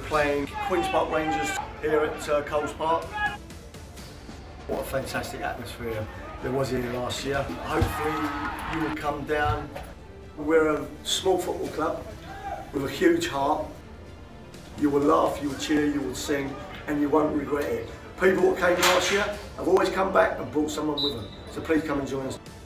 playing Queen's Park Rangers here at Coles Park. What a fantastic atmosphere there was here last year. Hopefully you will come down. We're a small football club with a huge heart. You will laugh, you will cheer, you will sing, and you won't regret it. People that came last year have always come back and brought someone with them. So please come and join us.